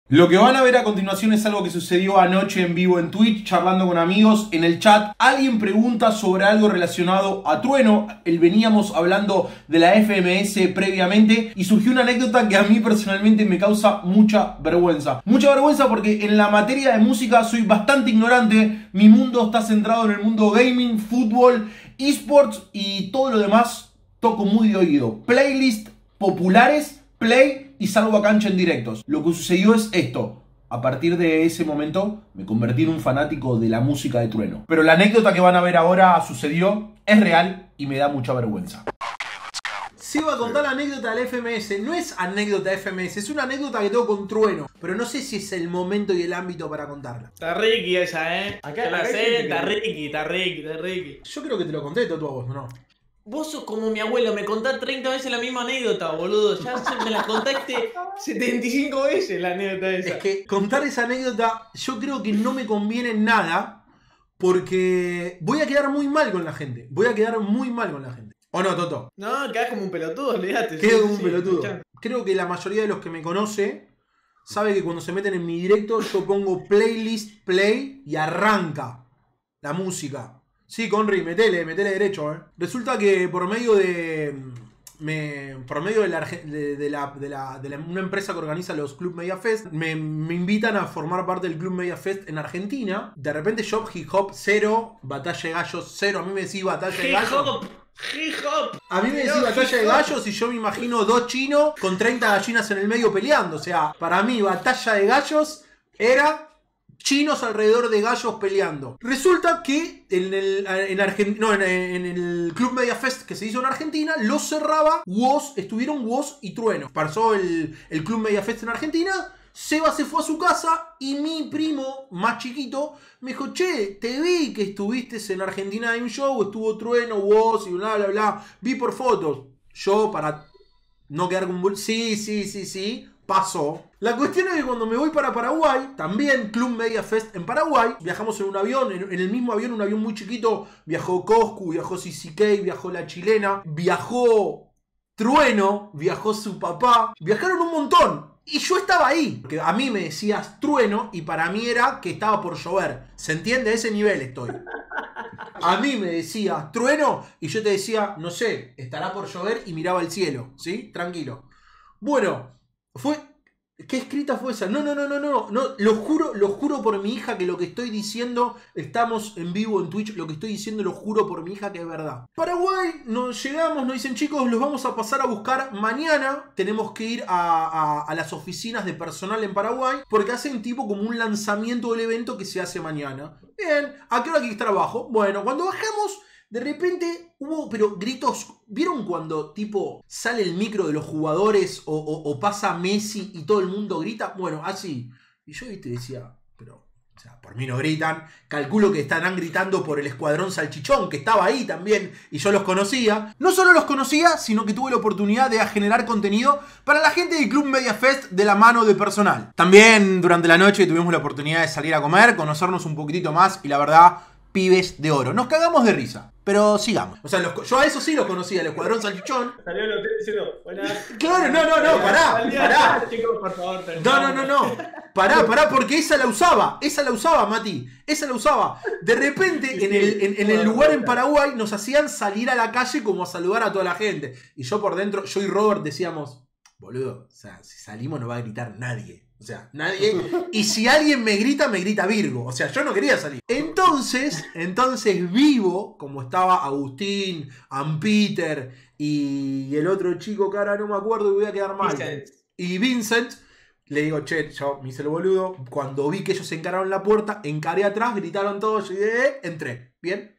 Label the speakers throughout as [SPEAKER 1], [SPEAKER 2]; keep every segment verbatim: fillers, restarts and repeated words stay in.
[SPEAKER 1] Lo que van a ver a continuación es algo que sucedió anoche en vivo en Twitch, charlando con amigos en el chat. Alguien pregunta sobre algo relacionado a Trueno. El veníamos hablando de la F M S previamente y surgió una anécdota que a mí personalmente me causa mucha vergüenza. Mucha vergüenza porque en la materia de música soy bastante ignorante. Mi mundo está centrado en el mundo gaming, fútbol, esports y todo lo demás toco muy de oído. Playlist populares, play y salgo a cancha en directos. Lo que sucedió es esto. A partir de ese momento me convertí en un fanático de la música de Trueno. Pero la anécdota que van a ver ahora sucedió, es real y me da mucha vergüenza.
[SPEAKER 2] Sí, voy a contar la anécdota del F M S. No es anécdota de F M S, es una anécdota que tengo con Trueno. Pero no sé si es el momento y el ámbito para contarla.
[SPEAKER 3] Está Ricky esa, ¿eh?
[SPEAKER 4] Acá,
[SPEAKER 3] Yo la
[SPEAKER 4] acá
[SPEAKER 3] sé, está Ricky, está Ricky, está Ricky.
[SPEAKER 2] Yo creo que te lo conté todo a vos, ¿no?
[SPEAKER 3] Vos sos como mi abuelo, me contás treinta veces la misma anécdota, boludo. Ya me la contaste setenta y cinco veces la anécdota esa.
[SPEAKER 2] Es que contar esa anécdota yo creo que no me conviene en nada. Porque voy a quedar muy mal con la gente. Voy a quedar muy mal con la gente. ¿O no, Toto?
[SPEAKER 3] No, quedás como un pelotudo, olvídate.
[SPEAKER 2] Quedo
[SPEAKER 3] sí,
[SPEAKER 2] como un
[SPEAKER 3] sí,
[SPEAKER 2] pelotudo.
[SPEAKER 3] escuchá.
[SPEAKER 2] Creo que la mayoría de los que me conoce sabe que cuando se meten en mi directo yo pongo playlist, play y arranca la música. Sí, Conry, metele, metele derecho, eh. Resulta que por medio de... Me, por medio de, la, de, de, la, de, la, de la, una empresa que organiza los Club Media Fest, me, me invitan a formar parte del Club Media Fest en Argentina. De repente yo, hip hop cero, batalla de gallos cero. A mí me decís batalla de gallos.
[SPEAKER 3] Hip hop, hip hop.
[SPEAKER 2] A mí me decís
[SPEAKER 3] No,
[SPEAKER 2] batalla de
[SPEAKER 3] hip hop.
[SPEAKER 2] gallos y yo me imagino dos chinos con treinta gallinas en el medio peleando. O sea, para mí batalla de gallos era... chinos alrededor de gallos peleando. Resulta que en el, en Argent- no, en, en el Club Media Fest que se hizo en Argentina, lo cerraba Woz, estuvieron Woz y Trueno. Pasó el, el Club Media Fest en Argentina, Seba se fue a su casa y mi primo más chiquito me dijo, che, te vi que estuviste en Argentina en un show, estuvo Trueno, Woz y bla bla bla, vi por fotos. Yo para no quedar con... Sí, sí, sí, sí. Pasó. La cuestión es que cuando me voy para Paraguay, también Club Media Fest en Paraguay, viajamos en un avión, en, en el mismo avión, un avión muy chiquito, viajó Coscu, viajó C C K, viajó La Chilena, viajó Trueno, viajó su papá, viajaron un montón. Y yo estaba ahí, porque a mí me decías Trueno y para mí era que estaba por llover. ¿Se entiende? A ese nivel estoy. A mí me decías Trueno y yo te decía, no sé, estará por llover y miraba el cielo, ¿sí? Tranquilo. Bueno... Fue... ¿Qué escrita fue esa? No, no, no, no, no, no. Lo juro, lo juro por mi hija que lo que estoy diciendo, estamos en vivo en Twitch, lo que estoy diciendo lo juro por mi hija que es verdad. Paraguay, nos llegamos, nos dicen chicos, los vamos a pasar a buscar mañana. Tenemos que ir a, a, a las oficinas de personal en Paraguay, porque hacen tipo como un lanzamiento del evento que se hace mañana. Bien, ¿a qué hora hay que estar abajo? Bueno, cuando bajamos... De repente hubo, pero gritos, ¿vieron cuando tipo sale el micro de los jugadores o, o, o pasa Messi y todo el mundo grita? Bueno, así. Y yo viste decía, pero, o sea, por mí no gritan. Calculo que estarán gritando por el Escuadrón Salchichón, que estaba ahí también y yo los conocía. No solo los conocía, sino que tuve la oportunidad de generar contenido para la gente del Club Media Fest de la mano de personal. También durante la noche tuvimos la oportunidad de salir a comer, conocernos un poquitito más y la verdad... pibes de oro. Nos cagamos de risa. Pero sigamos. O sea, los, yo a eso sí los conocía, el Escuadrón Salchichón.
[SPEAKER 4] Salió el hotel diciendo, buenas.
[SPEAKER 2] Claro, no, no, no, pará, pará.
[SPEAKER 4] Chicos, por favor,
[SPEAKER 2] No, no, no, no. Pará, pará, porque esa la usaba. Esa la usaba, Mati. Esa la usaba. De repente, en el, en, en el lugar en Paraguay, nos hacían salir a la calle como a saludar a toda la gente. Y yo por dentro, yo y Robert decíamos, boludo, o sea, si salimos no va a gritar nadie. O sea, nadie. Y si alguien me grita, me grita Virgo. O sea, yo no quería salir. Entonces, entonces vivo, como estaba Agustín, Ampeter y el otro chico que ahora no me acuerdo y voy a quedar mal.
[SPEAKER 3] Vincent.
[SPEAKER 2] Y Vincent, le digo, che, yo me hice el boludo. Cuando vi que ellos encararon la puerta, encaré atrás, gritaron todos y eh, entré. ¿Bien?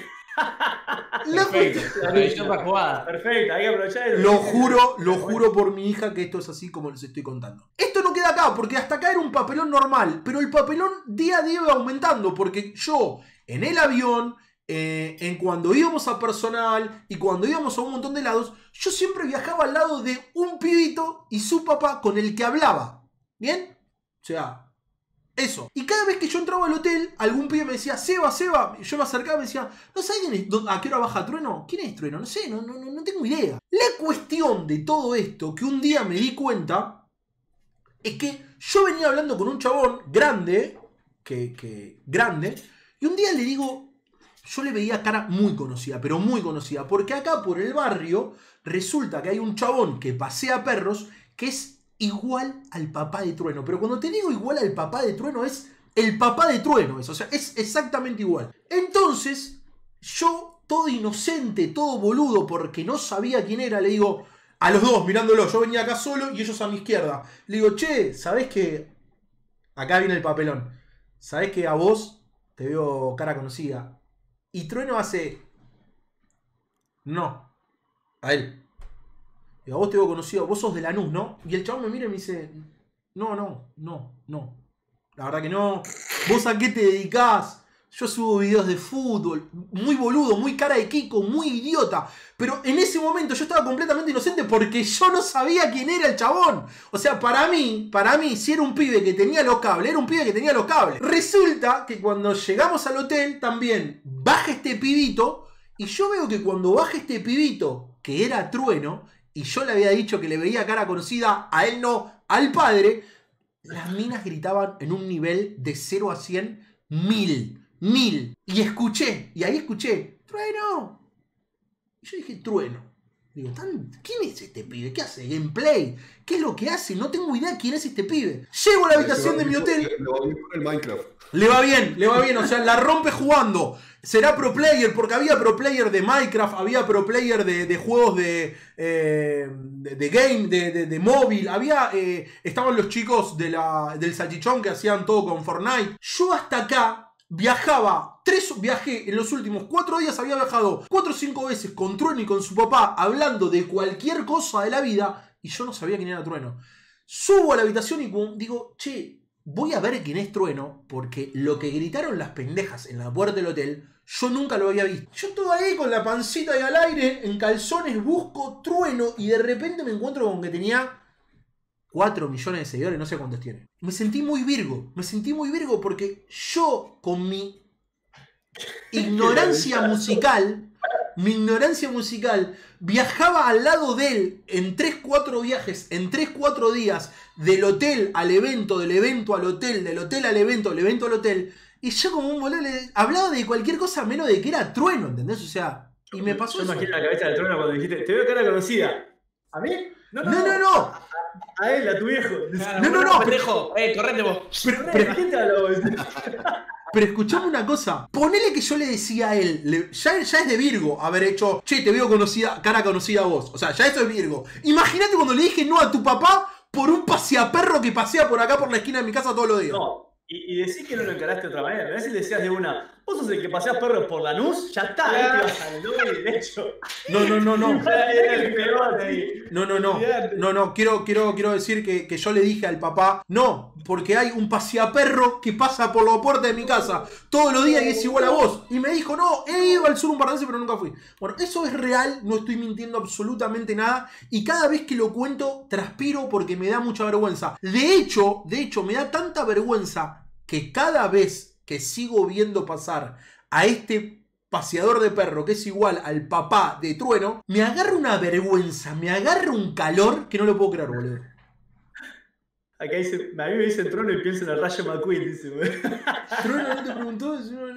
[SPEAKER 2] La
[SPEAKER 3] Perfecto, maravillosa jugada.
[SPEAKER 4] Perfecto, hay que aprovechar el...
[SPEAKER 2] Lo juro, lo juro por mi hija que esto es así como les estoy contando. Esto no queda acá, porque hasta acá era un papelón normal, pero el papelón día a día iba aumentando, porque yo, en el avión, eh, en cuando íbamos a personal y cuando íbamos a un montón de lados, yo siempre viajaba al lado de un pibito y su papá con el que hablaba. ¿Bien? O sea... Eso. Y cada vez que yo entraba al hotel, algún pibe me decía, Seba, Seba. Y yo me acercaba y me decía, ¿no sabes quién es? ¿A qué hora baja Trueno? ¿Quién es Trueno? No sé, no, no, no tengo idea. La cuestión de todo esto que un día me di cuenta es que Yo venía hablando con un chabón grande, que, que grande, y un día le digo, yo le veía cara muy conocida, pero muy conocida, porque acá por el barrio resulta que hay un chabón que pasea perros que es igual al papá de Trueno. Pero cuando te digo igual al papá de Trueno, es el papá de Trueno, es, o sea, es exactamente igual. Entonces, yo, todo inocente, todo boludo, porque no sabía quién era, le digo, a los dos mirándolo, yo venía acá solo y ellos a mi izquierda. Le digo, che, ¿sabés qué? Acá viene el papelón. ¿Sabés que a vos te veo cara conocida? Y Trueno hace... No. A él. Digo, a vos te veo conocido, vos sos de Lanús, ¿no? Y el chabón me mira y me dice, no, no, no, no. La verdad que no. ¿Vos a qué te dedicás? Yo subo videos de fútbol. Muy boludo, muy cara de Kiko, muy idiota. Pero en ese momento yo estaba completamente inocente porque yo no sabía quién era el chabón. O sea, para mí, para mí, si era un pibe que tenía los cables, era un pibe que tenía los cables. Resulta que cuando llegamos al hotel también baja este pibito. Y yo veo que cuando baja este pibito, que era Trueno, y yo le había dicho que le veía cara conocida, a él no, al padre, las minas gritaban en un nivel de cero a cien, mil. Mil. Y escuché, y ahí escuché, Trueno. Y yo dije, Trueno. Digo, ¿quién es este pibe? ¿Qué hace? ¿Gameplay? ¿Qué es lo que hace? No tengo idea quién es este pibe. Llego a la habitación de mi hotel.
[SPEAKER 5] Le va bien con el Minecraft.
[SPEAKER 2] Le va bien, le va bien. O sea, la rompe jugando. Será pro player, porque había pro player de Minecraft, había pro player de, de juegos de, eh, de, de game, de, de, de móvil. Había, eh, estaban los chicos de la, del salchichón que hacían todo con Fortnite. Yo hasta acá viajaba, tres, viajé en los últimos cuatro días, había viajado cuatro o cinco veces con Trueno y con su papá hablando de cualquier cosa de la vida y yo no sabía quién era Trueno. Subo a la habitación y digo, che, voy a ver quién es Trueno porque lo que gritaron las pendejas en la puerta del hotel, yo nunca lo había visto. Yo estoy ahí con la pancita ahí al aire, en calzones, busco Trueno y de repente me encuentro con que tenía cuatro millones de seguidores, no sé cuántos tiene. Me sentí muy virgo, me sentí muy virgo porque yo con mi ignorancia musical, mi ignorancia musical, viajaba al lado de él en tres cuatro viajes, en tres cuatro días, del hotel al evento, del evento al hotel, del hotel al evento, del evento al hotel, y yo como un boludo le hablaba de cualquier cosa menos de que era Trueno, ¿entendés? O sea, y me pasó
[SPEAKER 4] yo
[SPEAKER 2] eso.
[SPEAKER 4] Yo imagino la cabeza de Trueno cuando dijiste, te veo cara conocida. ¿A mí?
[SPEAKER 2] No, no, no. no, no.
[SPEAKER 4] A, a él, a tu viejo.
[SPEAKER 2] No, no, no. no
[SPEAKER 3] pendejo. Eh, correte vos.
[SPEAKER 2] Pero, pero, pero escuchame una cosa. Ponele que yo le decía a él, le, ya, ya es de Virgo haber hecho, che, te veo conocida, cara conocida a vos. O sea, ya eso es Virgo. Imagínate cuando le dije no a tu papá por un paseaperro que pasea por acá por la esquina de mi casa todos los días.
[SPEAKER 4] No. Y, y decís que no lo encaraste de otra manera. A veces le decías de una, vos sos el que paseás perros por Lanús, ya está, ahí te vas al doble derecho.
[SPEAKER 2] No, no, no, no.
[SPEAKER 4] No,
[SPEAKER 2] no, no, no. No, no, quiero, quiero, quiero decir que, que yo le dije al papá, no, porque hay un paseaperro que pasa por la puerta de mi casa todos los días y es igual a vos. Y me dijo, no, he ido al sur un par de veces pero nunca fui. Bueno, eso es real, no estoy mintiendo absolutamente nada. Y cada vez que lo cuento, transpiro porque me da mucha vergüenza. De hecho, de hecho, me da tanta vergüenza que cada vez que sigo viendo pasar a este paseador de perro que es igual al papá de Trueno, me agarra una vergüenza, me agarra un calor que no lo puedo creer, boludo.
[SPEAKER 4] Acá dice, a mí me dicen Trueno y pienso en el Rayo McQueen, dice, güey.
[SPEAKER 2] Trueno no te preguntó,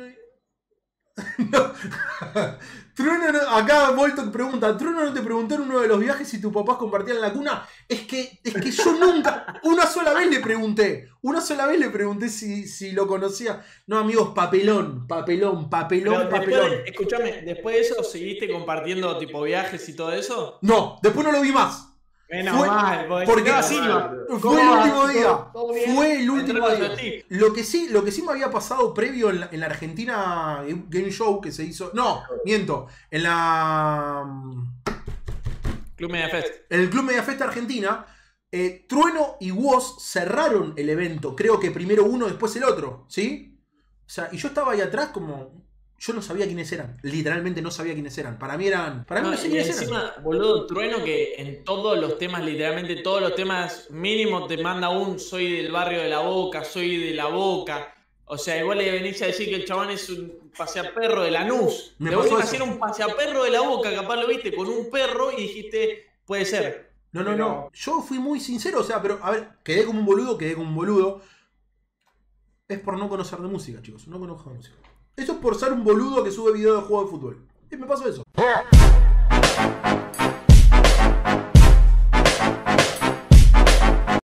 [SPEAKER 2] no. Trueno no, acá Voltok pregunta, ¿Trueno no te preguntó en uno de los viajes si tus papás compartían la cuna? Es que, es que yo nunca, una sola vez le pregunté, una sola vez le pregunté si, si lo conocía. No, amigos, papelón, papelón, papelón,
[SPEAKER 3] Pero
[SPEAKER 2] papelón.
[SPEAKER 3] Después, escúchame, después de eso, ¿seguiste compartiendo tipo viajes y todo eso?
[SPEAKER 2] No, después no lo vi más.
[SPEAKER 3] Menos
[SPEAKER 2] fue,
[SPEAKER 3] mal, porque,
[SPEAKER 2] porque
[SPEAKER 3] no, Silva,
[SPEAKER 2] fue el último día.
[SPEAKER 3] ¿Todo, todo
[SPEAKER 2] fue el último día.
[SPEAKER 3] Ti.
[SPEAKER 2] Lo que sí, lo que sí me había pasado previo en la, en la Argentina Game Show que se hizo. No, miento. En la.
[SPEAKER 3] Club Media Fest.
[SPEAKER 2] En el Club Media Fest Argentina. Eh, Trueno y Woz cerraron el evento. Creo que primero uno, después el otro. ¿Sí? O sea, y yo estaba ahí atrás como. Yo no sabía quiénes eran. Literalmente no sabía quiénes eran. Para mí eran. Para mí
[SPEAKER 3] no,
[SPEAKER 2] no sé
[SPEAKER 3] y
[SPEAKER 2] quiénes
[SPEAKER 3] encima,
[SPEAKER 2] eran.
[SPEAKER 3] Boludo, Trueno que en todos los temas, literalmente todos los temas mínimo te manda un soy del barrio de La Boca, soy de La Boca. O sea, igual le venís a decir que el chabón es un paseaperro de Lanús.
[SPEAKER 2] Me
[SPEAKER 3] Te voy
[SPEAKER 2] pasó
[SPEAKER 3] a hacer un paseaperro de La Boca, capaz lo viste con un perro y dijiste, puede ser.
[SPEAKER 2] No, no,
[SPEAKER 1] Pero-
[SPEAKER 2] no. Yo fui muy sincero, o sea, pero a ver, quedé como un boludo, quedé como un boludo. Es por no conocer de música, chicos. No conozco de música. Eso es por ser un boludo que sube videos de juego de fútbol. Y me pasó eso.